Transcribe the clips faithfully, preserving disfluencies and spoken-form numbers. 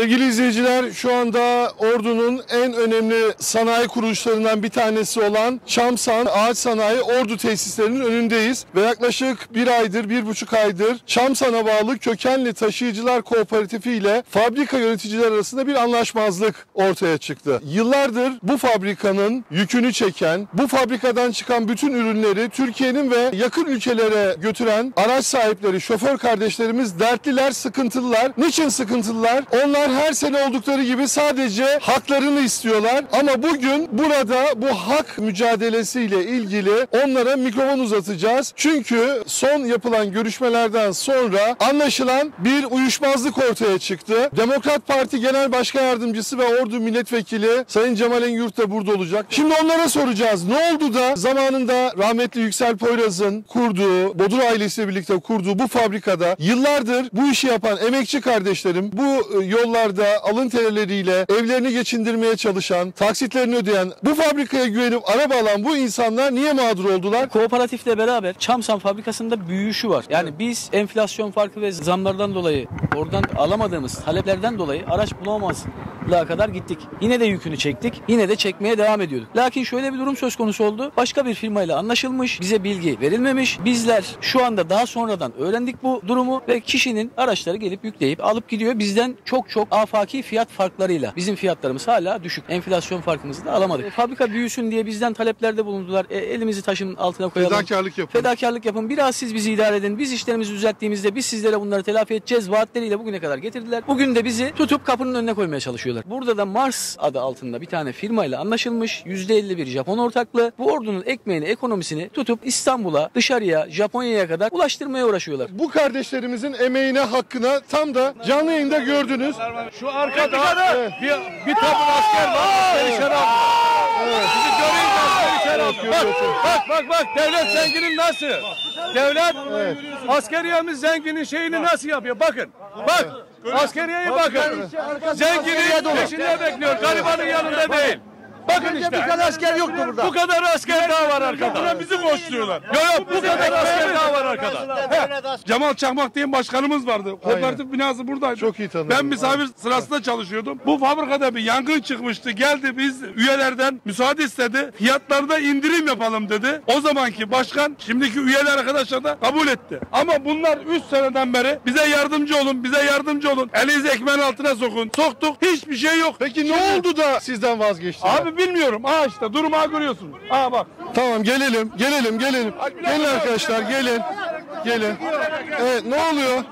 Sevgili izleyiciler, şu anda Ordu'nun en önemli sanayi kuruluşlarından bir tanesi olan Çamsan Ağaç Sanayi Ordu tesislerinin önündeyiz. Ve yaklaşık bir aydır, bir buçuk aydır Çamsan'a bağlı Kökenli Taşıyıcılar Kooperatifi ile fabrika yöneticiler arasında bir anlaşmazlık ortaya çıktı. Yıllardır bu fabrikanın yükünü çeken, bu fabrikadan çıkan bütün ürünleri Türkiye'nin ve yakın ülkelere götüren araç sahipleri, şoför kardeşlerimiz dertliler, sıkıntılılar. Niçin sıkıntılılar? Onlar her sene oldukları gibi sadece haklarını istiyorlar. Ama bugün burada bu hak mücadelesiyle ilgili onlara mikrofon uzatacağız. Çünkü son yapılan görüşmelerden sonra anlaşılan bir uyuşmazlık ortaya çıktı. Demokrat Parti Genel Başkan Yardımcısı ve Ordu Milletvekili Sayın Cemal Engürt de burada olacak. Şimdi onlara soracağız. Ne oldu da zamanında rahmetli Yüksel Poyraz'ın kurduğu, Bodur ailesiyle birlikte kurduğu bu fabrikada yıllardır bu işi yapan emekçi kardeşlerim, bu yollarda alın terileriyle evlerini geçindirmeye çalışan, taksitlerini ödeyen, bu fabrikaya güvenip araba alan bu insanlar niye mağdur oldular? Kooperatifle beraber Çamsan fabrikasında büyüyüşü var. Yani evet. Biz enflasyon farkı ve zamlardan dolayı, oradan alamadığımız taleplerden dolayı araç bulamamazlığa kadar gittik. Yine de yükünü çektik. Yine de çekmeye devam ediyorduk. Lakin şöyle bir durum söz konusu oldu. Başka bir firmayla anlaşılmış. Bize bilgi verilmemiş. Bizler şu anda daha sonradan öğrendik bu durumu ve kişinin araçları gelip yükleyip alıp gidiyor. Bizden çok çok afaki fiyat farklarıyla. Bizim fiyatlarımız hala düşük. Enflasyon farkımızı da alamadık. E, fabrika büyüsün diye bizden taleplerde bulundular. E, elimizi taşın altına koyalım. Fedakarlık yapın. Fedakarlık yapın. Biraz siz bizi idare edin. Biz işlerimizi düzelttiğimizde biz sizlere bunları telafi edeceğiz vaatleriyle bugüne kadar getirdiler. Bugün de bizi tutup kapının önüne koymaya çalışıyorlar. Burada da Mars adı altında bir tane firmayla anlaşılmış. yüzde elli bir Japon ortaklığı. Bu ordunun ekmeğini, ekonomisini tutup İstanbul'a, dışarıya, Japonya'ya kadar ulaştırmaya uğraşıyorlar. Bu kardeşlerimizin emeğine, hakkına tam da canlı yayında gördünüz. Şu arkada evet. bir, bir tabur asker var. Perişan aldı. Evet. Sizi göreyim ben perişan aldı. Bak, bak bak bak devlet zenginin nasıl? Devlet evet. askeriyemiz zenginin şeyini nasıl yapıyor? Bakın. Bak. Askeriyeyi bakın. Zenginin peşinde bekliyor. Garibanın yanında değil. Bakın işte. Bu kadar asker yoktu burada. Bu kadar asker daha var arkada. Buna bizi koşturuyorlar. Yok yok bu kadar asker daha var arkada. Cemal Çakmak diye başkanımız vardı. Kooperatif binası buradaydı. Çok iyi tanıdım. Ben misafir sırasında çalışıyordum. Bu fabrikada bir yangın çıkmıştı. Geldi biz üyelerden müsaade istedi. Fiyatlarda indirim yapalım dedi. O zamanki başkan şimdiki üyeler arkadaşlar da kabul etti. Ama bunlar üç seneden beri bize yardımcı olun, bize yardımcı olun. Elinizi ekmeğin altına sokun. Soktuk. Hiçbir şey yok. Peki ne Şimdi... oldu da sizden vazgeçtiler? Abi bilmiyorum. Aa işte durumu görüyorsun. Aa bak. Tamam gelelim, gelelim, gelelim. Gelin arkadaşlar, gelin. Gelin. Evet, ne oluyor?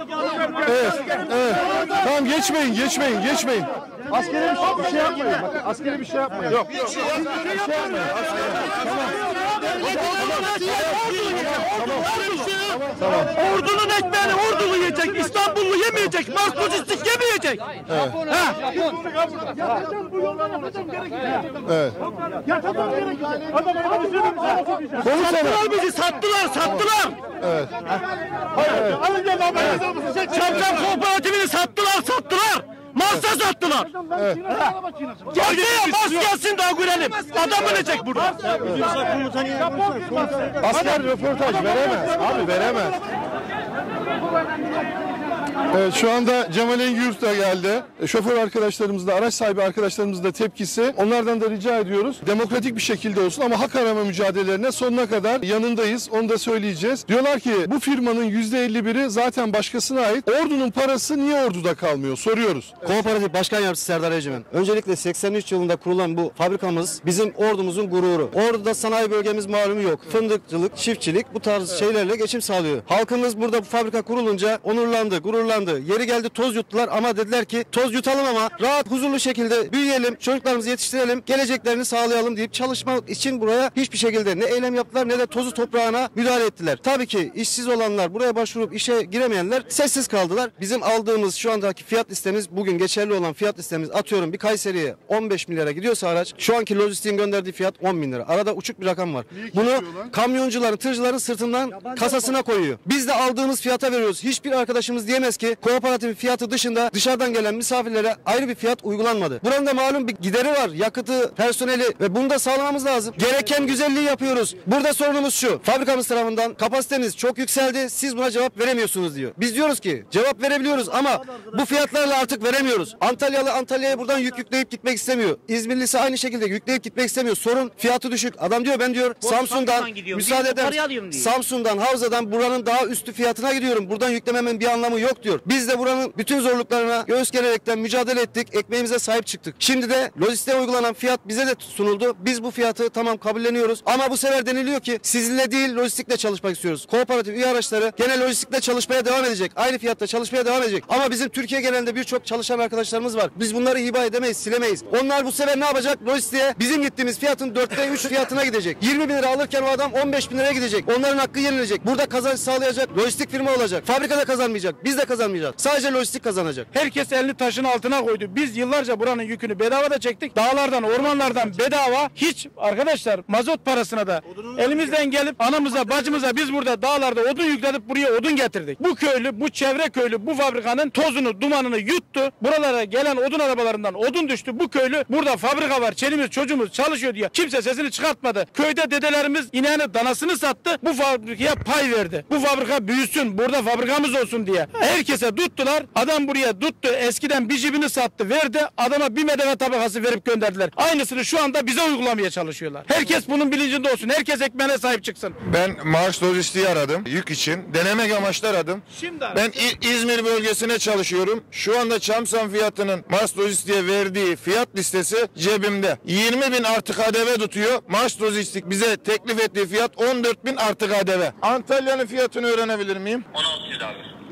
Evet, evet. Tamam geçmeyin, geçmeyin, geçmeyin. Askere bir şey yapmayın. Bakın askere bir şey yapmayın. Yok. Bir şey yapmayın. Tamam. Ordunun ekmeğini ordulu yiyecek, İstanbullu yemeyecek, Mars lojistik yemeyecek. Evet. Ha. Evet. Sattılar bizi, sattılar, sattılar. Evet. Evet. Çamsan kooperatifini sattılar, sattılar. Mars'a sattılar. Evet. Gelsin, Mars gelsin daha görelim. Adam ölecek burada. Asker röportaj veremez. Abi veremez. Evet, şu anda Cemal Engürt de geldi. Şoför arkadaşlarımız da, araç sahibi arkadaşlarımız da tepkisi. Onlardan da rica ediyoruz. Demokratik bir şekilde olsun ama hak arama mücadelelerine sonuna kadar yanındayız. Onu da söyleyeceğiz. Diyorlar ki bu firmanın yüzde elli biri zaten başkasına ait. Ordunun parası niye orduda kalmıyor? Soruyoruz. Kooperatif Başkan Yardımcısı Serdar Ecemen. Öncelikle seksen üç yılında kurulan bu fabrikamız bizim ordumuzun gururu. Ordu'da sanayi bölgemiz malumu yok. Fındıkçılık, çiftçilik bu tarz evet. şeylerle geçim sağlıyor. Halkımız burada bu fabrika kurulunca onurlandı, gururlandı. Yeri geldi toz yuttular ama dediler ki toz yutalım ama rahat, huzurlu şekilde büyüyelim, çocuklarımızı yetiştirelim, geleceklerini sağlayalım deyip çalışmak için buraya hiçbir şekilde ne eylem yaptılar ne de tozu toprağına müdahale ettiler. Tabii ki işsiz olanlar, buraya başvurup işe giremeyenler sessiz kaldılar. Bizim aldığımız şu andaki fiyat listemiz, bugün geçerli olan fiyat listemiz, atıyorum bir Kayseri'ye on beş milyara gidiyorsa araç, şu anki lojistiğin gönderdiği fiyat on bin lira. Arada uçuk bir rakam var. Bunu kamyoncuların, tırcıların sırtından kasasına koyuyor. Biz de aldığımız fiyata veriyoruz. Hiçbir arkadaşımız diyemez ki beri kooperatifin fiyatı dışında dışarıdan gelen misafirlere ayrı bir fiyat uygulanmadı. Buranın da malum bir gideri var. Yakıtı, personeli ve bunu da sağlamamız lazım. Gereken güzelliği yapıyoruz. Burada sorunumuz şu. Fabrikamız tarafından kapasiteniz çok yükseldi. Siz buna cevap veremiyorsunuz diyor. Biz diyoruz ki cevap verebiliyoruz ama bu fiyatlarla artık veremiyoruz. Antalyalı Antalya'ya buradan yük yükleyip gitmek istemiyor. İzmirlisi aynı şekilde yükleyip gitmek istemiyor. Sorun fiyatı düşük. Adam diyor ben diyor Samsun'dan müsaade eder. Samsun'dan, Havza'dan buranın daha üstü fiyatına gidiyorum. Buradan yüklememin bir anlamı yok diyor. Biz de buranın bütün zorluklarına göğüs gererekten mücadele ettik. Ekmeğimize sahip çıktık. Şimdi de lojistiğe uygulanan fiyat bize de sunuldu. Biz bu fiyatı tamam kabulleniyoruz. Ama bu sefer deniliyor ki sizinle değil lojistikle çalışmak istiyoruz. Kooperatif üye araçları gene lojistikle çalışmaya devam edecek. Aynı fiyatta çalışmaya devam edecek. Ama bizim Türkiye genelinde birçok çalışan arkadaşlarımız var. Biz bunları hiba edemeyiz, silemeyiz. Onlar bu sefer ne yapacak? Lojistiğe bizim gittiğimiz fiyatın dörtte üç fiyatına gidecek. yirmi bin lira alırken o adam on beş bin liraya gidecek. Onların hakkı yenilecek. Burada kazanç sağlayacak lojistik firma olacak. Fabrikada kazanmayacak. Biz de kazanmayacağız. Sadece lojistik kazanacak. Herkes elini taşın altına koydu. Biz yıllarca buranın yükünü bedava da çektik. Dağlardan, ormanlardan bedava. Hiç arkadaşlar mazot parasına da elimizden gelip anamıza, bacımıza biz burada dağlarda odun yükledik buraya odun getirdik. Bu köylü, bu çevre köylü bu fabrikanın tozunu, dumanını yuttu. Buralara gelen odun arabalarından odun düştü. Bu köylü burada fabrika var. Çelimiz, çocuğumuz çalışıyor diye. Kimse sesini çıkartmadı. Köyde dedelerimiz ineğini, danasını sattı. Bu fabrikaya pay verdi. Bu fabrika büyüsün, burada fabrikamız olsun diye. Herkese tuttular. Adam buraya tuttu. Eskiden bir jibini sattı, verdi. Adama bir medeve tabakası verip gönderdiler. Aynısını şu anda bize uygulamaya çalışıyorlar. Herkes bunun bilincinde olsun. Herkes ekmeğine sahip çıksın. Ben Mars Lojistik'i aradım. Yük için. Denemek amaçlı aradım. Şimdi Ben İ- İzmir bölgesine çalışıyorum. Şu anda Çamsan fiyatının Mars Lojistik'e verdiği fiyat listesi cebimde. yirmi bin artı K D V tutuyor. Mars Lojistik bize teklif ettiği fiyat on dört bin artı K D V. Antalya'nın fiyatını öğrenebilir miyim? on altı lira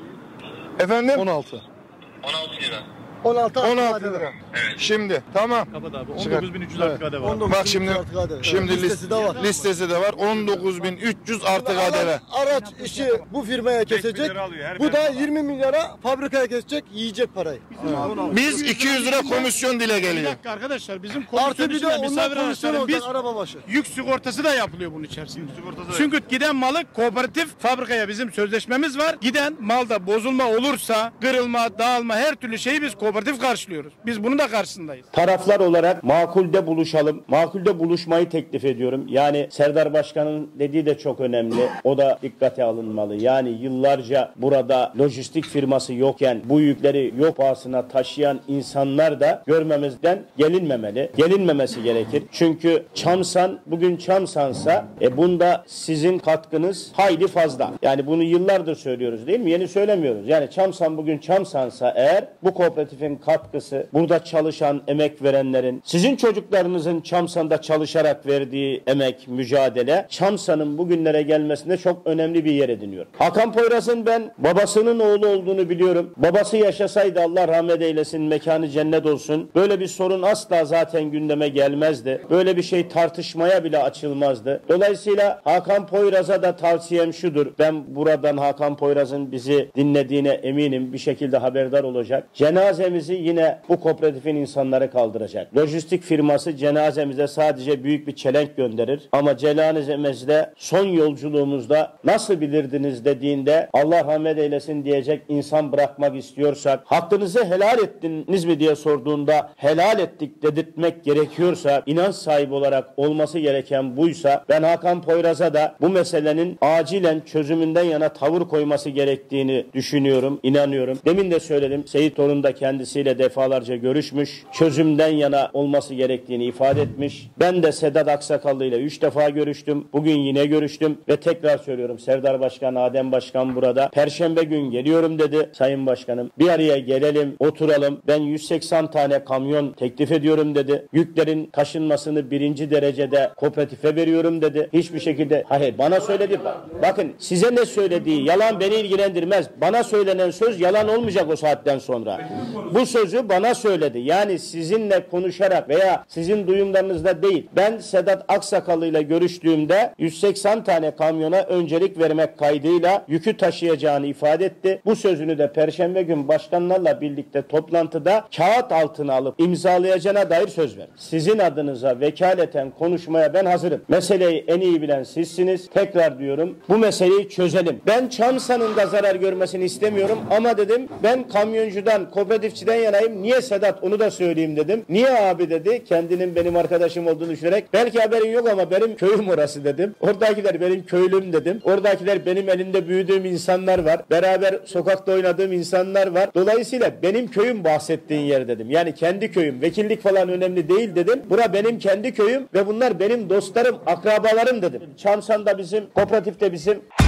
abi. Efendim? on altı. on altı lira. on altı, on altı lira. Evet. Şimdi tamam. on dokuz bin üç yüz artı K D V var. Bak şimdi şimdi listesi de var. Listesi de var. on dokuz bin üç yüz artı K D V. Araç işi bu firmaya kesecek. Bu da yirmi milyara fabrikaya kesecek, yiyecek parayı. Biz iki yüz lira komisyon dile bir geliyor. dakika arkadaşlar bizim Artı komisyon bir de içinde ondan misafir komisyon araçların biz olacak araba başı. yük sigortası da yapılıyor bunun içerisinde. Çünkü giden malı kooperatif fabrikaya bizim sözleşmemiz var. Giden malda bozulma olursa, kırılma, dağılma her türlü şeyi biz kooperatif karşılıyoruz. Biz bunun da karşısındayız. Taraflar olarak makulde buluşalım. Makulde buluşmayı teklif ediyorum. Yani Serdar Başkan'ın dediği de çok önemli. O da dikkate alınmalı. Yani yıllarca burada lojistik firması yokken bu yükleri yok pahasına taşıyan insanlar da görmemizden gelinmemeli. Gelinmemesi gerekir. Çünkü Çamsan bugün Çamsansa e bunda sizin katkınız hayli fazla. Yani bunu yıllardır söylüyoruz değil mi? Yeni söylemiyoruz. Yani Çamsan bugün Çamsansa eğer bu kooperatifin katkısı, burada çalışan, emek verenlerin, sizin çocuklarınızın Çamsan'da çalışarak verdiği emek, mücadele, Çamsan'ın bugünlere gelmesinde çok önemli bir yer ediniyor. Hakan Poyraz'ın ben babasının oğlu olduğunu biliyorum. Babası yaşasaydı Allah rahmet eylesin, mekanı cennet olsun. Böyle bir sorun asla zaten gündeme gelmezdi. Böyle bir şey tartışmaya bile açılmazdı. Dolayısıyla Hakan Poyraz'a da tavsiyem şudur. Ben buradan Hakan Poyraz'ın bizi dinlediğine eminim. Bir şekilde haberdar olacak. Cenazemizi yine bu kooperatifin insanları kaldıracak. Lojistik firması cenazemize sadece büyük bir çelenk gönderir. Ama cenazemizde son yolculuğumuzda nasıl bilirdiniz dediğinde Allah rahmet eylesin diyecek insan bırakmak istiyorsak, hakkınızı helal ettiniz mi diye sorduğunda helal ettik dedirtmek gerekiyorsa, inanç sahibi olarak olması gereken buysa, ben Hakan Poyraz'a da bu meselenin acilen çözümünden yana tavır koyması gerektiğini düşünüyorum, inanıyorum. Demin de söyledim, Seyit Torun da kendisiyle defalarca görüşmüş, çözümden yana olması gerektiğini ifade etmiş. Ben de Sedat Aksakallı ile üç defa görüştüm. Bugün yine görüştüm ve tekrar söylüyorum. Serdar Başkan, Adem Başkan burada. Perşembe gün geliyorum dedi. Sayın Başkanım bir araya gelelim, oturalım. Ben yüz seksen tane kamyon teklif ediyorum dedi. Yüklerin taşınmasını birinci derecede kooperatife veriyorum dedi. Hiçbir şekilde, hayır bana söyledi. Bakın size ne söylediği yalan beni ilgilendirmez. Bana söylenen söz yalan olmayacak o saatten sonra. Bu sözü bana söyledi. Yani sizinle konuşarak veya sizin duyumlarınızda değil. Ben Sedat Aksakallı ile görüştüğümde yüz seksen tane kamyona öncelik vermek kaydıyla yükü taşıyacağını ifade etti. Bu sözünü de Perşembe gün başkanlarla birlikte toplantıda kağıt altına alıp imzalayacağına dair söz verdi. Sizin adınıza vekaleten konuşmaya ben hazırım. Meseleyi en iyi bilen sizsiniz. Tekrar diyorum, bu meseleyi çözelim. Ben Çamsan'ın da zarar görmesini istemiyorum ama dedim ben kamyoncudan, kooperatifçiden yanayım. Niye Sedat? Onu da söyleyeyim dedim. Niye abi dedi. Kendinin benim arkadaşım olduğunu düşünerek. Belki haberin yok ama benim köyüm orası dedim. Oradakiler benim köylüm dedim. Oradakiler benim elinde büyüdüğüm insanlar var. Beraber sokakta oynadığım insanlar var. Dolayısıyla benim köyüm bahsettiğin yer dedim. Yani kendi köyüm. Vekillik falan önemli değil dedim. Bura benim kendi köyüm ve bunlar benim dostlarım, akrabalarım dedim. Çamsan da bizim, kooperatif de bizim.